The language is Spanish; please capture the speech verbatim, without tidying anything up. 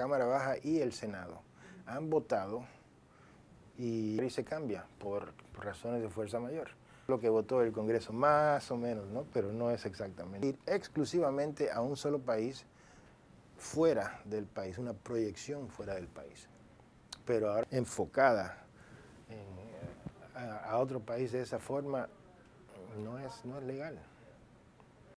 Cámara Baja y el Senado han votado y se cambia por, por razones de fuerza mayor. Lo que votó el Congreso, más o menos, ¿no? Pero no es exactamente. Ir exclusivamente a un solo país fuera del país, una proyección fuera del país. Pero ahora enfocada en, a, a otro país de esa forma no es, no es legal.